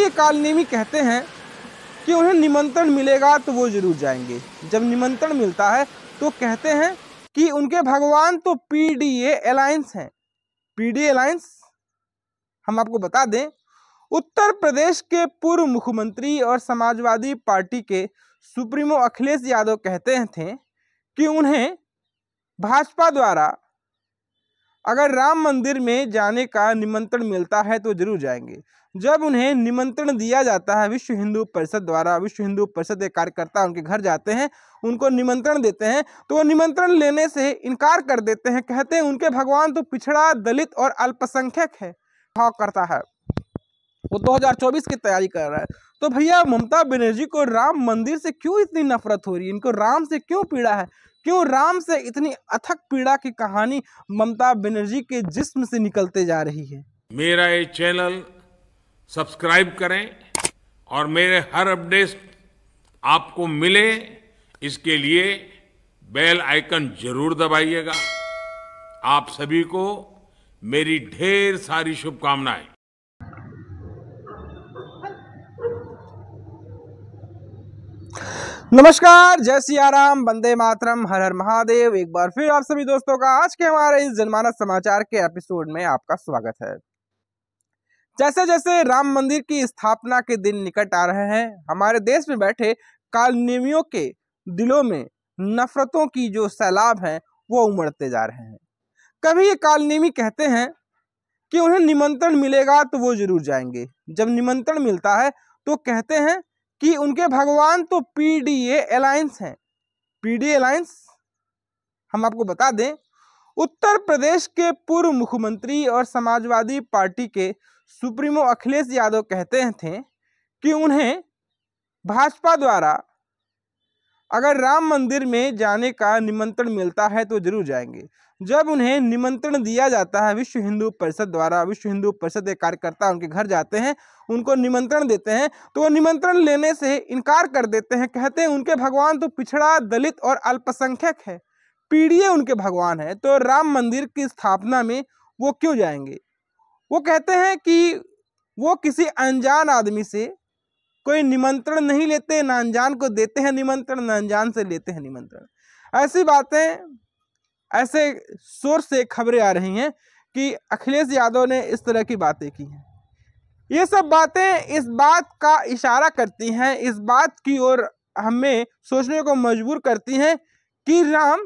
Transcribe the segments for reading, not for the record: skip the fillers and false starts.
कभी ये कालनेमी कहते हैं कि उन्हें निमंत्रण मिलेगा तो वो जरूर जाएंगे। जब निमंत्रण मिलता है तो कहते हैं कि उनके भगवान तो पीडीए अलायंस हैं। पीडीए अलायंस हम आपको बता दें, उत्तर प्रदेश के पूर्व मुख्यमंत्री और समाजवादी पार्टी के सुप्रीमो अखिलेश यादव कहते थे कि उन्हें भाजपा द्वारा अगर राम मंदिर में जाने का निमंत्रण मिलता है तो जरूर जाएंगे। जब उन्हें निमंत्रण दिया जाता है विश्व हिंदू परिषद द्वारा, विश्व हिंदू परिषद के कार्यकर्ता उनके घर जाते हैं, उनको निमंत्रण देते हैं, तो वो निमंत्रण लेने से इनकार कर देते हैं। कहते हैं उनके भगवान तो पिछड़ा, दलित और अल्पसंख्यक है। भाव करता है, वो 2024 की तैयारी कर रहा है। तो भैया ममता बनर्जी को राम मंदिर से क्यों इतनी नफरत हो रही है? इनको राम से क्यों पीड़ा है? क्यों राम से इतनी अथक पीड़ा की कहानी ममता बनर्जी के जिस्म से निकलते जा रही है? मेरा ये चैनल सब्सक्राइब करें और मेरे हर अपडेट आपको मिले, इसके लिए बेल आइकन जरूर दबाइएगा। आप सभी को मेरी ढेर सारी शुभकामनाएं। नमस्कार, जय सिया राम, वंदे मातरम, हर हर महादेव। एक बार फिर आप सभी दोस्तों का आज के हमारे इस जनमानस समाचार के एपिसोड में आपका स्वागत है। जैसे जैसे राम मंदिर की स्थापना के दिन निकट आ रहे हैं, हमारे देश में बैठे कालनेमियों के दिलों में नफरतों की जो सैलाब है वो उमड़ते जा रहे हैं। कभी ये कालनेमी कहते हैं कि उन्हें निमंत्रण मिलेगा तो वो जरूर जाएंगे। जब निमंत्रण मिलता है तो कहते हैं कि उनके भगवान तो पीडीए अलायंस हैं। पीडीए अलायंस हम आपको बता दें, उत्तर प्रदेश के पूर्व मुख्यमंत्री और समाजवादी पार्टी के सुप्रीमो अखिलेश यादव कहते थे कि उन्हें भाजपा द्वारा अगर राम मंदिर में जाने का निमंत्रण मिलता है तो जरूर जाएंगे। जब उन्हें निमंत्रण दिया जाता है विश्व हिंदू परिषद द्वारा, विश्व हिंदू परिषद के कार्यकर्ता उनके घर जाते हैं, उनको निमंत्रण देते हैं, तो वो निमंत्रण लेने से इनकार कर देते हैं। कहते हैं उनके भगवान तो पिछड़ा, दलित और अल्पसंख्यक है। पीडीए उनके भगवान है, तो राम मंदिर की स्थापना में वो क्यों जाएंगे? वो कहते हैं कि वो किसी अनजान आदमी से कोई निमंत्रण नहीं लेते, ना अनजान को देते हैं निमंत्रण, ना अनजान से लेते हैं निमंत्रण। ऐसी बातें, ऐसे सोर्स से खबरें आ रही हैं कि अखिलेश यादव ने इस तरह की बातें की हैं। ये सब बातें इस बात का इशारा करती हैं, इस बात की ओर हमें सोचने को मजबूर करती हैं कि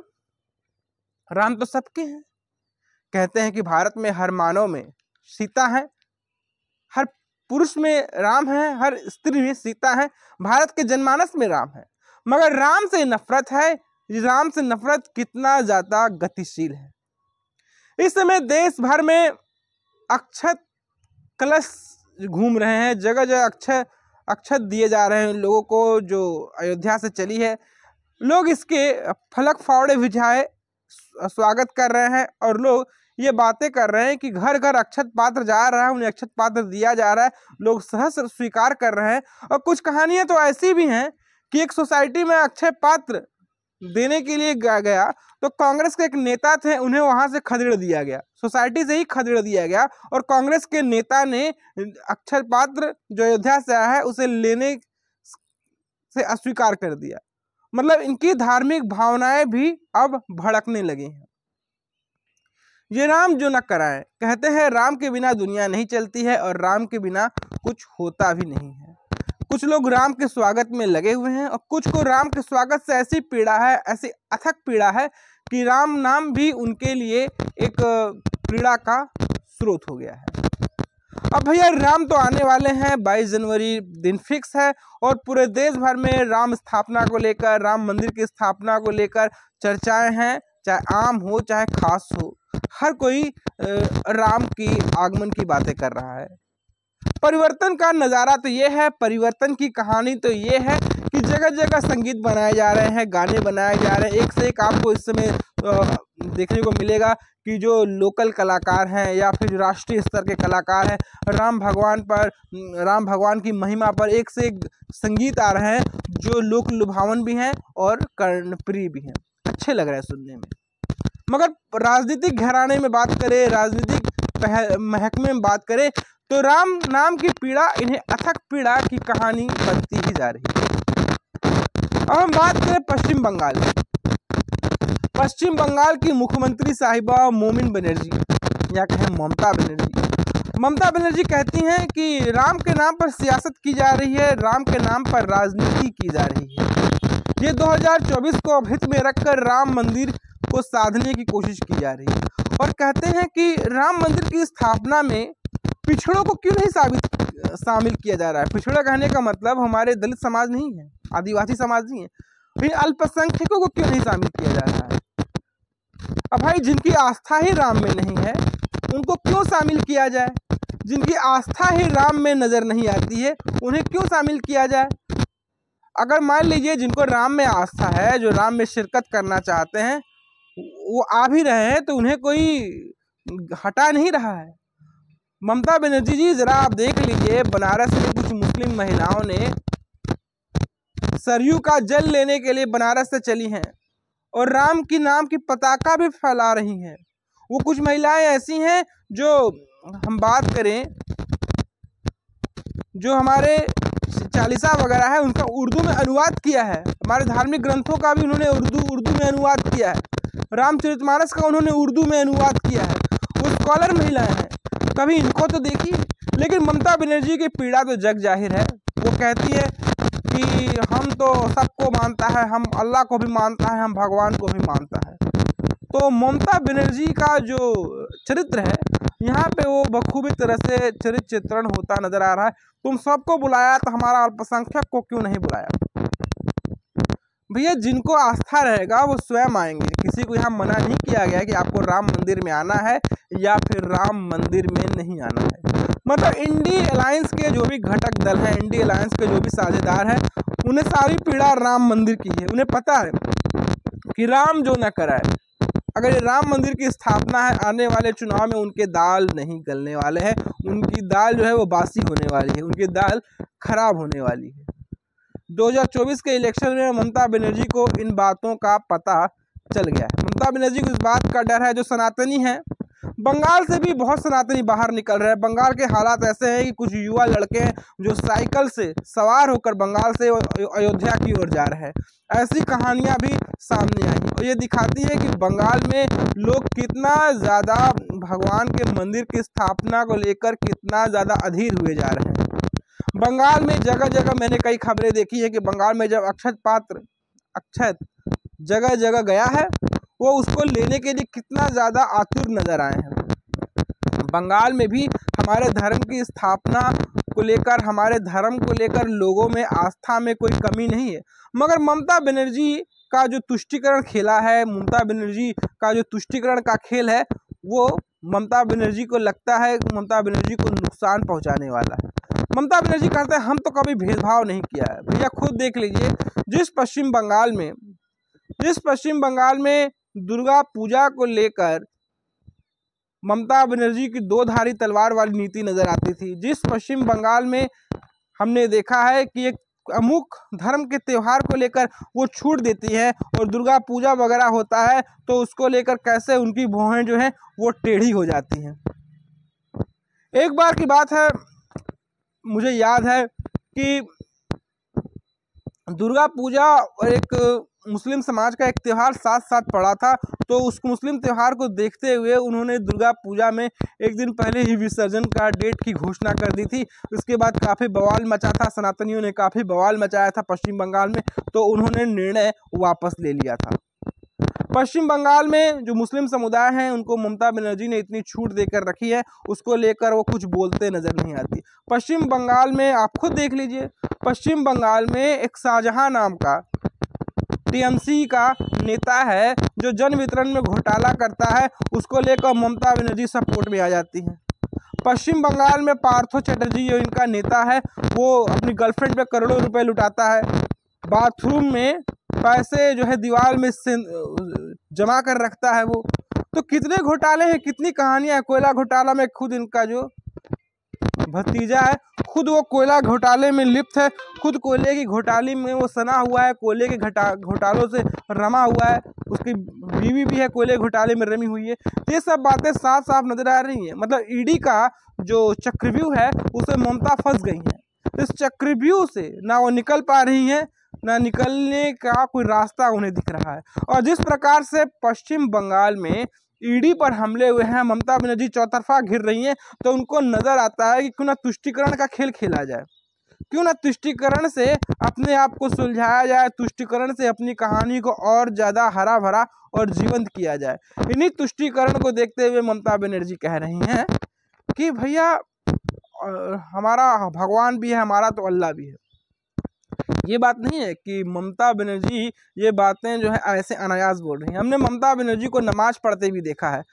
राम तो सबके हैं। कहते हैं कि भारत में हर मानव में सीता है, हर पुरुष में राम है, हर स्त्री में सीता है, भारत के जनमानस में राम है। मगर राम से नफरत है। राम से नफरत कितना ज्यादा गतिशील है। इस समय देश भर में अक्षत कलश घूम रहे हैं, जगह जगह अक्षत दिए जा रहे हैं लोगों को, जो अयोध्या से चली है। लोग इसके फलक फावड़े भिजाए स्वागत कर रहे हैं और लोग ये बातें कर रहे हैं कि घर घर अक्षत पात्र जा रहा है, उन्हें अक्षत पात्र दिया जा रहा है, लोग सहर्ष स्वीकार कर रहे हैं। और कुछ कहानियां तो ऐसी भी हैं कि एक सोसाइटी में अक्षय पात्र देने के लिए गया तो कांग्रेस के एक नेता थे, उन्हें वहां से खदेड़ दिया गया, सोसाइटी से ही खदेड़ दिया गया, और कांग्रेस के नेता ने अक्षय पात्र जो अयोध्या से आया है उसे लेने से अस्वीकार कर दिया। मतलब इनकी धार्मिक भावनाएं भी अब भड़कने लगी हैं। ये राम जो न कराए, कहते हैं राम के बिना दुनिया नहीं चलती है और राम के बिना कुछ होता भी नहीं है। कुछ लोग राम के स्वागत में लगे हुए हैं और कुछ को राम के स्वागत से ऐसी पीड़ा है, ऐसी अथक पीड़ा है कि राम नाम भी उनके लिए एक पीड़ा का स्रोत हो गया है। अब भैया राम तो आने वाले हैं, 22 जनवरी दिन फिक्स है और पूरे देश भर में राम स्थापना को लेकर, राम मंदिर की स्थापना को लेकर चर्चाएं हैं, चाहे आम हो चाहे खास हो। हर कोई राम की आगमन की बातें कर रहा है। परिवर्तन का नज़ारा तो ये है, परिवर्तन की कहानी तो ये है कि जगह जगह संगीत बनाए जा रहे हैं, गाने बनाए जा रहे हैं। एक से एक आपको इस समय देखने को मिलेगा कि जो लोकल कलाकार हैं या फिर राष्ट्रीय स्तर के कलाकार हैं, राम भगवान की महिमा पर एक से एक संगीत आ रहे हैं जो लोक लुभावन भी हैं और कर्णप्रिय भी हैं, अच्छे लग रहे हैं सुनने में। मगर राजनीतिक घराने में बात करें, राजनीतिक महकमे में बात करें तो राम नाम की पीड़ा इन्हें अथक पीड़ा की कहानी बनती ही जा रही है। अब हम बात करें पश्चिम बंगाल की। पश्चिम बंगाल की मुख्यमंत्री साहिबा मोमिन बनर्जी या कहें ममता बनर्जी। ममता बनर्जी कहती हैं कि राम के नाम पर सियासत की जा रही है, राम के नाम पर राजनीति की जा रही है। ये 2024 को हित में रखकर राम मंदिर को साधने की कोशिश की जा रही है और कहते हैं कि राम मंदिर की स्थापना में पिछड़ों को क्यों नहीं शामिल किया जा रहा है। पिछड़ा कहने का मतलब हमारे दलित समाज नहीं है, आदिवासी समाज नहीं है, फिर अल्पसंख्यकों को क्यों नहीं शामिल किया जा रहा है। अब भाई जिनकी आस्था ही राम में नहीं है उनको क्यों शामिल किया जाए, जिनकी आस्था ही राम में नजर नहीं आती है उन्हें क्यों शामिल किया जाए। अगर मान लीजिए जिनको राम में आस्था है, जो राम में शिरकत करना चाहते हैं, वो आ भी रहे हैं तो उन्हें कोई हटा नहीं रहा है। ममता बनर्जी जी जरा आप देख लीजिए, बनारस में कुछ मुस्लिम महिलाओं ने सरयू का जल लेने के लिए बनारस से चली हैं और राम की नाम की पताका भी फैला रही हैं। वो कुछ महिलाएं ऐसी हैं जो हम बात करें, जो हमारे चालीसा वगैरह है उनका उर्दू में अनुवाद किया है, हमारे धार्मिक ग्रंथों का भी उन्होंने उर्दू में अनुवाद किया है, रामचरितमानस का उन्होंने उर्दू में अनुवाद किया है। वो स्कॉलर महिलाएं हैं, कभी इनको तो देखिए। लेकिन ममता बनर्जी की पीड़ा तो जग जाहिर है। वो कहती है कि हम तो सबको मानता है, हम अल्लाह को भी मानता है, हम भगवान को भी मानता है। तो ममता बनर्जी का जो चरित्र है यहाँ पे वो बखूबी तरह से चरित्र चित्रण होता नजर आ रहा है। तुम सबको बुलाया तो हमारा अल्पसंख्यक को क्यों नहीं बुलाया। भैया जिनको आस्था रहेगा वो स्वयं आएंगे, किसी को यहाँ मना नहीं किया गया कि आपको राम मंदिर में आना है या फिर राम मंदिर में नहीं आना है। मतलब इंडी अलायंस के जो भी घटक दल हैं, इंडी अलायंस के जो भी साझेदार हैं, उन्हें सारी पीड़ा राम मंदिर की है। उन्हें पता है कि राम जो न कराए, अगर ये राम मंदिर की स्थापना है, आने वाले चुनाव में उनके दाल नहीं गलने वाले हैं, उनकी दाल जो है वो बासी होने वाली है, उनकी दाल खराब होने वाली है। 2024 के इलेक्शन में ममता बनर्जी को इन बातों का पता चल गया है। ममता बनर्जी को इस बात का डर है, जो सनातनी है, बंगाल से भी बहुत सनातनी बाहर निकल रहे हैं। बंगाल के हालात ऐसे हैं कि कुछ युवा लड़के हैं जो साइकिल से सवार होकर बंगाल से अयोध्या की ओर जा रहे हैं। ऐसी कहानियां भी सामने आई और ये दिखाती है कि बंगाल में लोग कितना ज़्यादा भगवान के मंदिर की स्थापना को लेकर कितना ज़्यादा अधीर हुए जा रहे हैं। बंगाल में जगह जगह मैंने कई खबरें देखी है कि बंगाल में जब अक्षत जगह जगह गया है, वो उसको लेने के लिए कितना ज़्यादा आतुर नजर आए हैं। बंगाल में भी हमारे धर्म की स्थापना को लेकर, हमारे धर्म को लेकर लोगों में आस्था में कोई कमी नहीं है। मगर ममता बनर्जी का जो तुष्टीकरण खेला है, ममता बनर्जी का जो तुष्टीकरण का खेल है, वो ममता बनर्जी को लगता है ममता बनर्जी को नुकसान पहुंचाने वाला है। ममता बनर्जी कहते हैं हम तो कभी भेदभाव नहीं किया है। भैया खुद देख लीजिए, जिस पश्चिम बंगाल में दुर्गा पूजा को लेकर ममता बनर्जी की दो धारी तलवार वाली नीति नजर आती थी, जिस पश्चिम बंगाल में हमने देखा है कि एक अमुक धर्म के त्योहार को लेकर वो छूट देती है और दुर्गा पूजा वगैरह होता है तो उसको लेकर कैसे उनकी भौहें जो हैं वो टेढ़ी हो जाती हैं। एक बार की बात है, मुझे याद है कि दुर्गा पूजा और एक मुस्लिम समाज का एक त्यौहार साथ साथ पड़ा था, तो उस मुस्लिम त्यौहार को देखते हुए उन्होंने दुर्गा पूजा में एक दिन पहले ही विसर्जन का डेट की घोषणा कर दी थी। उसके बाद काफ़ी बवाल मचा था, सनातनियों ने काफ़ी बवाल मचाया था पश्चिम बंगाल में, तो उन्होंने निर्णय वापस ले लिया था। पश्चिम बंगाल में जो मुस्लिम समुदाय हैं उनको ममता बनर्जी ने इतनी छूट देकर रखी है, उसको लेकर वो कुछ बोलते नजर नहीं आती। पश्चिम बंगाल में आप खुद देख लीजिए, पश्चिम बंगाल में एक शाहजहां नाम का टीएमसी का नेता है जो जन वितरण में घोटाला करता है, उसको लेकर ममता बनर्जी सपोर्ट में आ जाती है। पश्चिम बंगाल में पार्थो चैटर्जी जो इनका नेता है, वो अपनी गर्लफ्रेंड पे करोड़ों रुपए लुटाता है, बाथरूम में पैसे जो है दीवार में जमा कर रखता है वो। तो कितने घोटाले हैं, कितनी कहानियां। कोयला घोटाला में खुद इनका जो भतीजा है, खुद वो कोयला घोटाले में लिप्त है, खुद कोयले की घोटाले में वो सना हुआ है, कोयले के घोटालों से रमा हुआ है, उसकी बीवी भी है कोयले घोटाले में रमी हुई है। ये सब बातें साफ साफ नजर आ रही हैं। मतलब ईडी का जो चक्रव्यूह है उसे ममता फंस गई है। इस चक्रव्यूह से ना वो निकल पा रही हैं, ना निकलने का कोई रास्ता उन्हें दिख रहा है। और जिस प्रकार से पश्चिम बंगाल में ईडी पर हमले हुए हैं, ममता बनर्जी चौतरफा घिर रही हैं, तो उनको नजर आता है कि क्यों ना तुष्टीकरण का खेल खेला जाए, क्यों ना तुष्टीकरण से अपने आप को सुलझाया जाए, तुष्टीकरण से अपनी कहानी को और ज्यादा हरा भरा और जीवंत किया जाए। इन्हीं तुष्टीकरण को देखते हुए ममता बनर्जी कह रही हैं कि भैया हमारा भगवान भी है, हमारा तो अल्लाह भी है। ये बात नहीं है कि ममता बनर्जी ये बातें जो है ऐसे अनायास बोल रही हैं। हमने ममता बनर्जी को नमाज पढ़ते भी देखा है,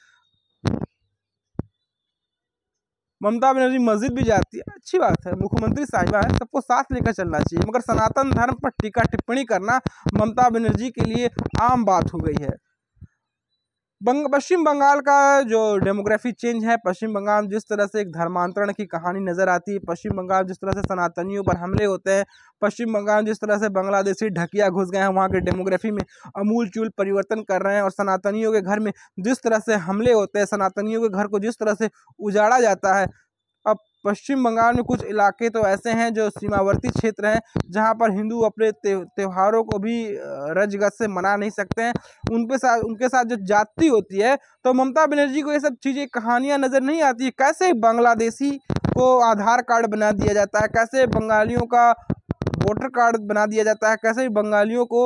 ममता बनर्जी मस्जिद भी जाती है, अच्छी बात है, मुख्यमंत्री साहिबा है, सबको साथ लेकर चलना चाहिए। मगर सनातन धर्म पर टीका टिप्पणी करना ममता बनर्जी के लिए आम बात हो गई है। पश्चिम बंगाल का जो डेमोग्राफी चेंज है, पश्चिम बंगाल जिस तरह से एक धर्मांतरण की कहानी नजर आती है, पश्चिम बंगाल जिस तरह से सनातनियों पर हमले होते हैं, पश्चिम बंगाल जिस तरह से बांग्लादेशी ढकिया घुस गए हैं, वहाँ के डेमोग्राफी में अमूल चूल परिवर्तन कर रहे हैं, और सनातनियों के घर में जिस तरह से हमले होते हैं, सनातनियों के घर को जिस तरह से उजाड़ा जाता है। अब पश्चिम बंगाल में कुछ इलाके तो ऐसे हैं जो सीमावर्ती क्षेत्र हैं, जहां पर हिंदू अपने त्योहारों को भी रजगज से मना नहीं सकते हैं। उनके साथ जो जाति होती है, तो ममता बनर्जी को ये सब चीज़ें कहानियां नज़र नहीं आती है। कैसे बांग्लादेशी को आधार कार्ड बना दिया जाता है, कैसे बंगालियों का वोटर कार्ड बना दिया जाता है, कैसे बंगालियों को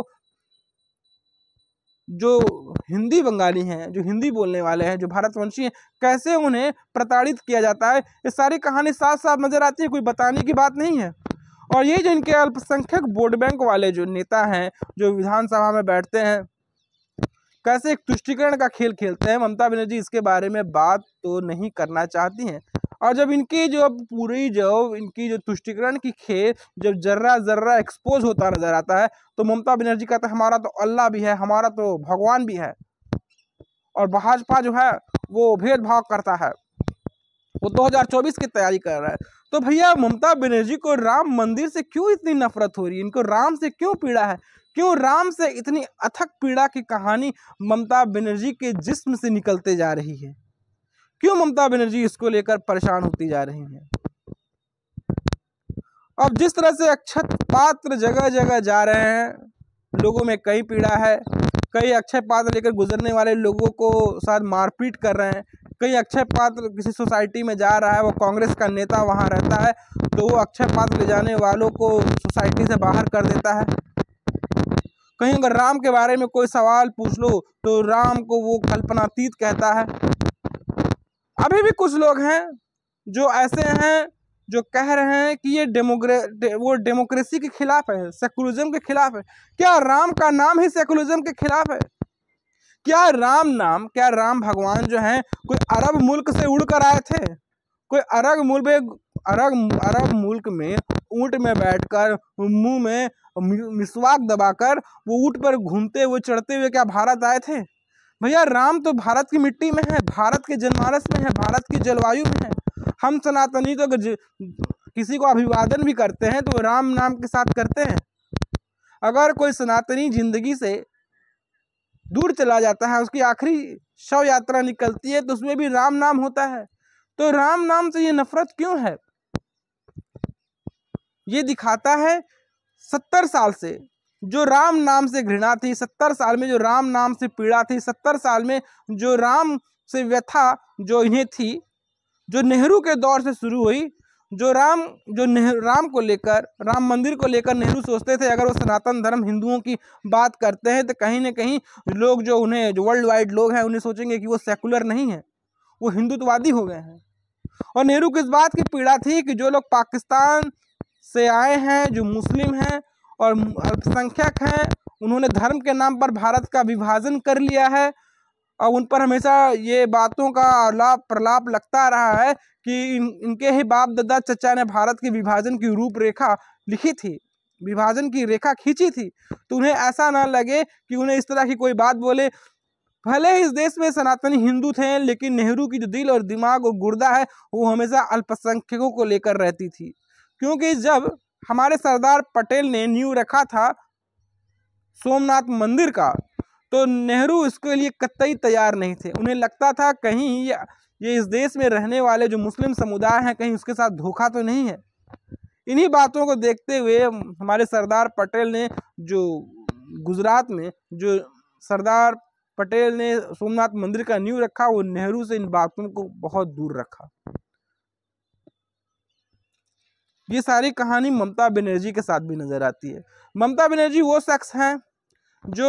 जो हिंदी बंगाली हैं, जो हिंदी बोलने वाले हैं, जो भारतवंशी हैं, कैसे उन्हें प्रताड़ित किया जाता है। ये सारी कहानी साफ साफ नजर आती है, कोई बताने की बात नहीं है। और ये जो इनके अल्पसंख्यक वोट बैंक वाले जो नेता हैं, जो विधानसभा में बैठते हैं, कैसे एक तुष्टीकरण का खेल खेलते हैं, ममता बनर्जी इसके बारे में बात तो नहीं करना चाहती हैं। और जब इनकी जो इनकी जो तुष्टीकरण की खेल जब जर्रा जर्रा एक्सपोज होता नजर आता है, तो ममता बनर्जी कहता है हमारा तो अल्लाह भी है, हमारा तो भगवान भी है। और भाजपा जो है वो भेदभाव करता है, वो 2024 की तैयारी कर रहा है। तो भैया ममता बनर्जी को राम मंदिर से क्यों इतनी नफरत हो रही है, इनको राम से क्यों पीड़ा है, क्यों राम से इतनी अथक पीड़ा की कहानी ममता बनर्जी के जिस्म से निकलते जा रही है, क्यों ममता बनर्जी इसको लेकर परेशान होती जा रही है। अब जिस तरह से अक्षत पात्र जगह जगह जा रहे हैं, लोगों में कई पीड़ा है, कई अक्षय पात्र लेकर गुजरने वाले लोगों को साथ मारपीट कर रहे हैं, कई अक्षय पात्र किसी सोसाइटी में जा रहा है, वो कांग्रेस का नेता वहाँ रहता है, तो वो अक्षय पात्र ले जाने वालों को सोसाइटी से बाहर कर देता है। कहीं अगर राम के बारे में कोई सवाल पूछ लो तो राम को वो कल्पनातीत कहता है। अभी भी कुछ लोग हैं जो ऐसे हैं जो कह रहे हैं कि ये वो डेमोक्रेसी के खिलाफ है, सेकुलरिज्म के खिलाफ है। क्या राम का नाम ही सेकुलरिज्म के खिलाफ है? क्या राम भगवान जो हैं कोई अरब मुल्क से उड़कर आए थे? कोई अरब मुल्क में ऊंट में बैठकर मुंह में मिसवाक दबाकर वो ऊंट पर घूमते हुए चढ़ते हुए क्या भारत आए थे? भैया राम तो भारत की मिट्टी में है, भारत के जनमानस में है, भारत की जलवायु में है। हम सनातनी तो किसी को अभिवादन भी करते हैं तो राम नाम के साथ करते हैं। अगर कोई सनातनी जिंदगी से दूर चला जाता है, उसकी आखिरी शव यात्रा निकलती है, तो उसमें भी राम नाम होता है। तो राम नाम से ये नफरत क्यों है? ये दिखाता है 70 साल से जो राम नाम से घृणा थी, 70 साल में जो राम नाम से पीड़ा थी, 70 साल में जो राम से व्यथा जो इन्हें थी, जो नेहरू के दौर से शुरू हुई, जो राम को लेकर, राम मंदिर को लेकर नेहरू सोचते थे अगर वो सनातन धर्म हिंदुओं की बात करते हैं तो कहीं ना कहीं लोग जो वर्ल्ड वाइड लोग हैं उन्हें सोचेंगे कि वो सेकुलर नहीं है, वो हिंदुत्ववादी हो गए हैं। और नेहरू को इस बात की पीड़ा थी कि जो लोग पाकिस्तान से आए हैं, जो मुस्लिम हैं और अल्पसंख्यक हैं, उन्होंने धर्म के नाम पर भारत का विभाजन कर लिया है। और उन पर हमेशा ये बातों का आलाप प्रलाप लगता रहा है कि इनके ही बाप दादा चचा ने भारत की विभाजन की रूपरेखा लिखी थी, विभाजन की रेखा खींची थी। तो उन्हें ऐसा ना लगे कि उन्हें इस तरह की कोई बात बोले भले ही इस देश में सनातनी हिंदू थे, लेकिन नेहरू की जो दिल और दिमाग और गुर्दा है वो हमेशा अल्पसंख्यकों को लेकर रहती थी। क्योंकि जब हमारे सरदार पटेल ने नींव रखा था सोमनाथ मंदिर का, तो नेहरू इसके लिए कतई तैयार नहीं थे। उन्हें लगता था कहीं ये इस देश में रहने वाले जो मुस्लिम समुदाय हैं कहीं उसके साथ धोखा तो नहीं है। इन्हीं बातों को देखते हुए हमारे सरदार पटेल ने जो गुजरात में जो सरदार पटेल ने सोमनाथ मंदिर का नींव रखा, वो नेहरू से इन बातों को बहुत दूर रखा। ये सारी कहानी ममता बनर्जी के साथ भी नजर आती है। ममता बनर्जी वो शख्स हैं जो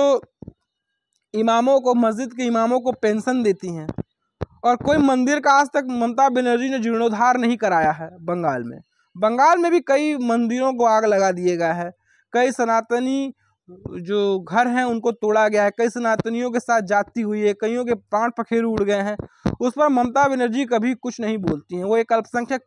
इमामों को, मस्जिद के इमामों को पेंशन देती हैं, और कोई मंदिर का आज तक ममता बनर्जी ने जीर्णोद्धार नहीं कराया है। बंगाल में भी कई मंदिरों को आग लगा दिया गया है, कई सनातनी जो घर हैं उनको तोड़ा गया है, कई सनातनियों के साथ जाती हुई है, कईयों के प्राण पखेरु उड़ गए हैं। उस पर ममता बनर्जी कभी कुछ नहीं बोलती हैं। वो एक अल्पसंख्यक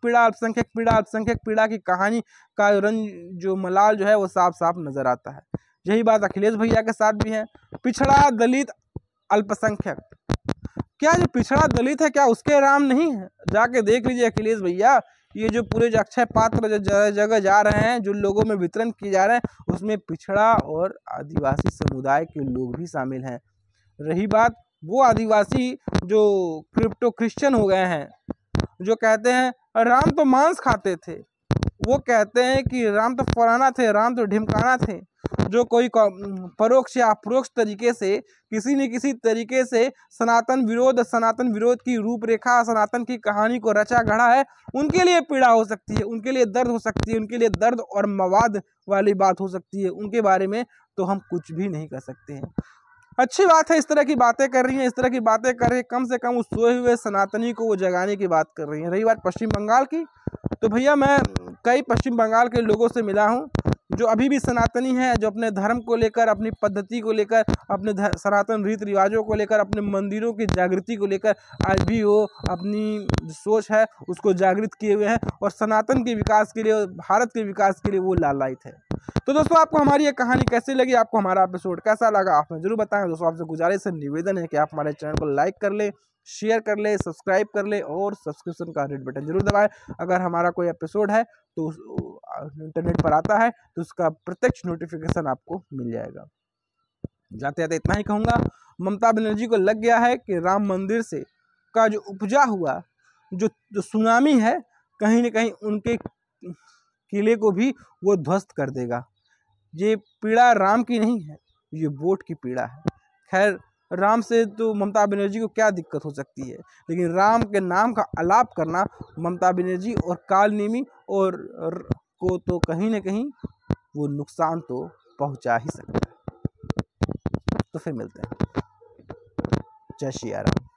पीड़ा की कहानी का रंग जो मलाल जो है वो साफ साफ नजर आता है। यही बात अखिलेश भैया के साथ भी है। पिछड़ा, दलित, अल्पसंख्यक, क्या जो पिछड़ा दलित है क्या उसके राम नहीं है? जाके देख लीजिए अखिलेश भैया, ये जो पूरे जो अक्षय पात्र जो जगह जा रहे हैं, जो लोगों में वितरण किए जा रहे हैं, उसमें पिछड़ा और आदिवासी समुदाय के लोग भी शामिल हैं। रही बात वो आदिवासी जो क्रिप्टो क्रिश्चियन हो गए हैं, जो कहते हैं राम तो मांस खाते थे, वो कहते हैं कि राम तो फलाना थे, राम तो ढिमकाना थे, जो कोई परोक्ष या अप्रोक्ष तरीके से किसी न किसी तरीके से सनातन विरोध की रूपरेखा, सनातन की कहानी को रचा गढ़ा है, उनके लिए पीड़ा हो सकती है, उनके लिए दर्द हो सकती है, उनके लिए दर्द और मवाद वाली बात हो सकती है। उनके बारे में तो हम कुछ भी नहीं कर सकते हैं। अच्छी बात है इस तरह की बातें कर रही हैं, इस तरह की बातें कर रही है, कम से कम उस सोए हुए सनातनी को वो जगाने की बात कर रही हैं। रही बात पश्चिम बंगाल की, तो भैया मैं कई पश्चिम बंगाल के लोगों से मिला हूँ जो अभी भी सनातनी हैं, जो अपने धर्म को लेकर, अपनी पद्धति को लेकर, अपने सनातन रीति रिवाजों को लेकर, अपने मंदिरों की जागृति को लेकर आज भी वो अपनी सोच है उसको जागृत किए हुए हैं, और सनातन के विकास के लिए, भारत के विकास के लिए वो लालायित है। तो दोस्तों आपको हमारी ये कहानी कैसी लगी, आपको हमारा एपिसोड कैसा लगा, आप जरूर बताएं। दोस्तों आपसे गुजारिश है, निवेदन है कि आप हमारे चैनल को लाइक कर ले, शेयर कर ले, सब्सक्राइब कर ले और सब्सक्रिप्शन का रेड बटन जरूर दबाएं। अगर हमारा कोई एपिसोड है तो इंटरनेट पर आता है तो उसका प्रत्यक्ष नोटिफिकेशन आपको मिल जाएगा। जाते जाते इतना ही कहूँगा, ममता बनर्जी को लग गया है कि राम मंदिर से का जो उपजा हुआ जो सुनामी है, कहीं न कहीं उनके किले को भी वो ध्वस्त कर देगा। ये पीड़ा राम की नहीं है, ये वोट की पीड़ा है। खैर, राम से तो ममता बनर्जी को क्या दिक्कत हो सकती है, लेकिन राम के नाम का आलाप करना ममता बनर्जी और काल नेमी और को तो कहीं न कहीं वो नुकसान तो पहुंचा ही सकता है। तो फिर मिलते हैं। जय श्री राम।